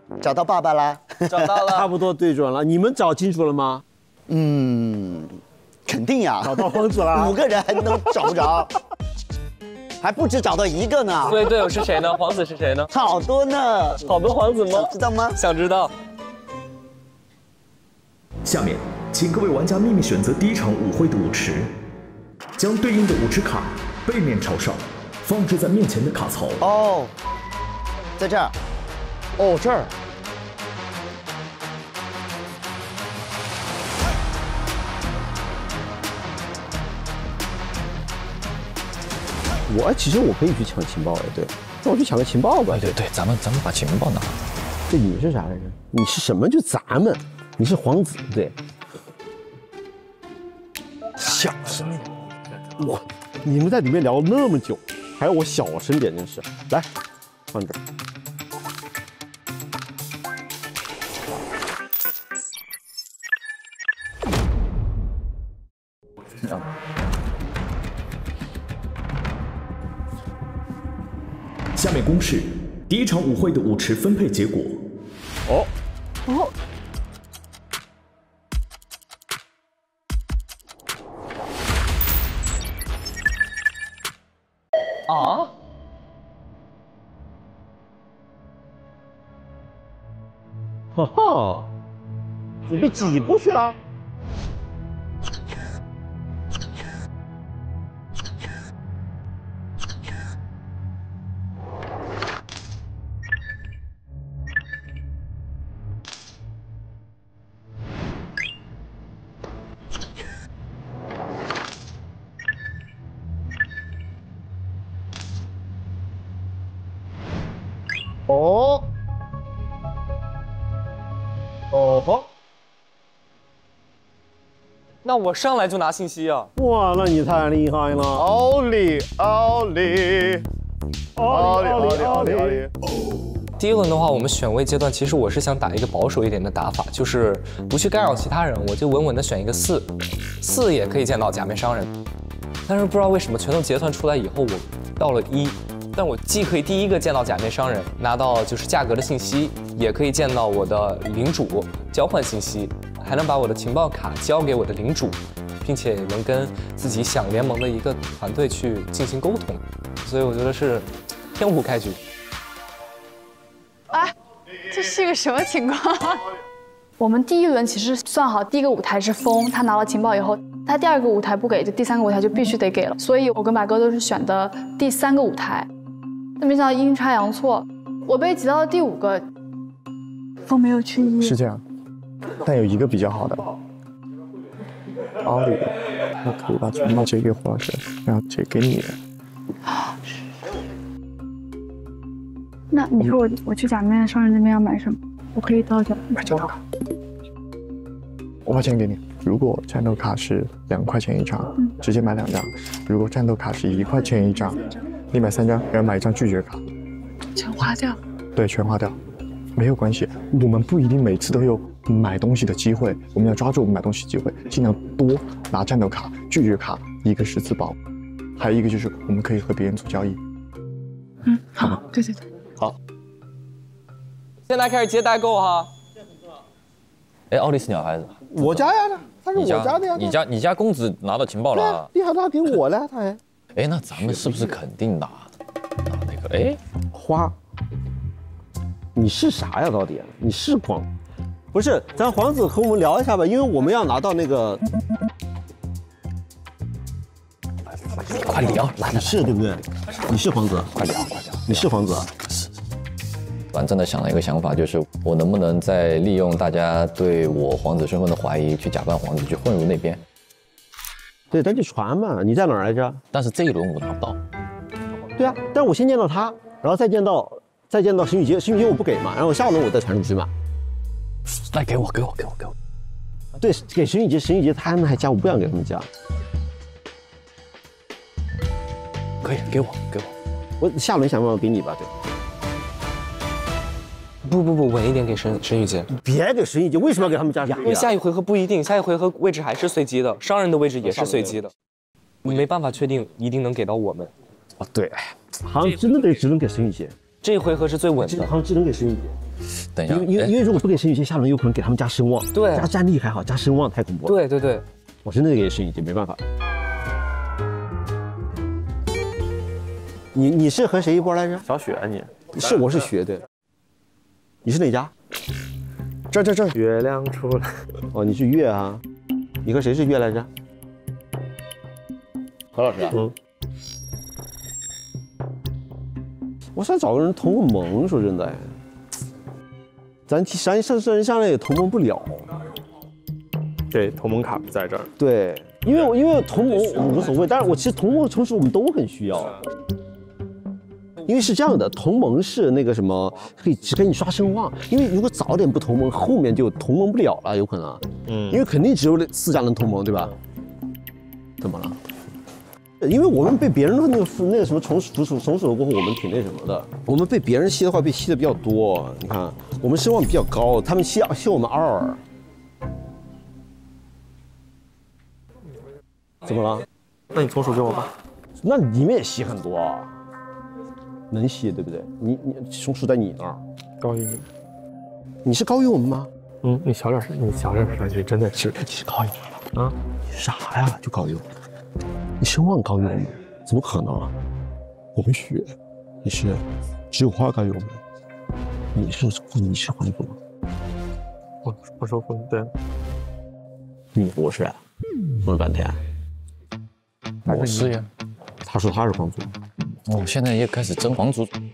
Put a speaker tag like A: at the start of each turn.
A: 找到爸爸啦？
B: 找到了，
C: 差不多对准了。你们找清楚了吗？
A: 肯定呀。
C: 找到皇子了。
A: 5个人还能找不着？还不止找到1个呢。
B: 所以队友是谁呢？皇子是谁呢？
A: 好多呢。
B: 好多皇子吗？
A: 知道吗？
B: 想知道。
D: 下面，请各位玩家秘密选择第一场舞会的舞池，将对应的舞池卡背面朝上，放置在面前的卡槽。
A: 哦，在这儿。
C: 哦，这儿。其实我可以去抢情报哎，对，那我去抢个情报吧。
E: 对，咱们把情报拿。
C: 这你是啥来着？你是什么？就咱们，你是皇子，对。小声点。你们在里面聊了那么久，还要我小声点，真是。来，放这儿。
D: 下面公示第一场舞会的舞池分配结果。
C: 哈哈，你被挤过去了。
B: 那我上来就拿信息啊！
C: 哇，那你太厉害了！
F: 奥利！
B: 第一轮的话，我们选位阶段，其实我是想打一个保守一点的打法，就是不去干扰其他人，我就稳稳的选一个4也可以见到假面商人。但是不知道为什么拳头结算出来以后，我到了1，但我既可以第一个见到假面商人，拿到就是价格的信息，也可以见到我的领主交换信息，还能把我的情报卡交给我的领主，并且也能跟自己想联盟的一个团队去进行沟通，所以我觉得是天舞开局。
G: 哎，这是一个什么情况？我们第一轮其实算好，第一个舞台是风，他拿了情报以后，他第2个舞台不给，就第3个舞台就必须得给了。所以我跟白哥都是选的第3个舞台，但没想到阴差阳错，我被挤到了第5个，风没有去1。
F: 是这样，但有一个比较好的，奥利，那可以把情报交给胡老师，然后这给你。
G: 那你说我去假面商人那边要买什么？我可以到这
F: 买战斗卡。我把钱给你。如果战斗卡是2块钱一张，直接买2张；如果战斗卡是1块钱一张，你买3张，然后买1张拒绝卡。
G: 全花掉？
F: 对，全花掉，没有关系。我们不一定每次都有买东西的机会，我们要抓住买东西机会，尽量多拿战斗卡、拒绝卡，一个是自保，还有一个就是我们可以和别人做交易。
G: 好，对。
C: 好，
B: 现在开始接代购哈。
E: 哎，奥利斯鸟孩子，
C: 我家呀，他是我家的呀。
E: 你家公子拿到情报了啊？
C: 你还拿给我了，他还。
E: 哎，那咱们是不是肯定拿那个？哎，
C: 花，你是啥呀？到底你是光？不是，咱皇子和我们聊一下吧，因为我们要拿到那个。
E: 快聊，来，
C: 你是对不对？你是皇子，
E: 快聊，
C: 你是皇子。
E: 短暂的想了一个想法，就是我能不能再利用大家对我皇子身份的怀疑，去假扮皇子，去混入那边。
C: 对，咱就传嘛。你在哪儿来着？
E: 但是这一轮我拿不到。
C: 对啊，但是我先见到他，然后再见到沈雨杰，沈雨杰我不给嘛，然后下轮我再传出去嘛。
E: 来，给我。
C: 对，给沈雨杰他们还加，我不想给他们加。
E: 可以，给我。
C: 我下轮想办法给你吧，对。
B: 不，稳一点给沈雨杰。
C: 别给沈雨杰，为什么要给他们加？
B: 因为下一回合不一定，下一回合位置还是随机的，商人的位置也是随机的，没办法确定一定能给到我们。
C: 哦，对，好像真的只能给沈雨杰。
B: 这一回合是最稳的。
C: 好像只能给申玉洁。
E: 等一下，
C: 因为如果不给申玉洁，下轮有可能给他们加声望。
B: 对，
C: 加战力还好，加声望太恐怖了。
B: 对对对，
C: 我真的给申玉洁，没办法。你是和谁一波来着？
F: 小雪啊你？
C: 是我是学的。你是哪家？
F: 这儿。
C: 月亮出来。哦，你是月啊？你和谁是月来着？
E: 何老师啊。
C: 我想找个人同个盟，说真的，咱上来也同盟不了。
F: 对，同盟卡不在这儿。
C: 对，因为同盟无所谓，但是我其实同盟城市我们都很需要。因为是这样的，同盟是那个什么，只给你刷声望。因为如果早点不同盟，后面就同盟不了了，有可能。因为肯定只有4家能同盟，对吧？怎么了？因为我们被别人的那个什么重锁过后，我们挺那什么的。我们被别人吸的话，被吸的比较多。你看，我们声望比较高，他们吸我们2。怎么了？
F: 那你从属给我吧。
C: 那你们也吸很多啊，能吸对不对？你从属在你那儿，
F: 高于你。
C: 你是高于我们吗？
F: 你小点声，你说句，真的是。
C: 你是高于我们啊？你啥呀？就高于我们。你声望高于我们，怎么可能啊？我们学，你是只有花高于我们，你是黄子吗？
F: 我说不对，
C: 你不是，说了半天。
E: 我是呀。
C: 他说他是皇族。
E: 我现在也开始争皇族。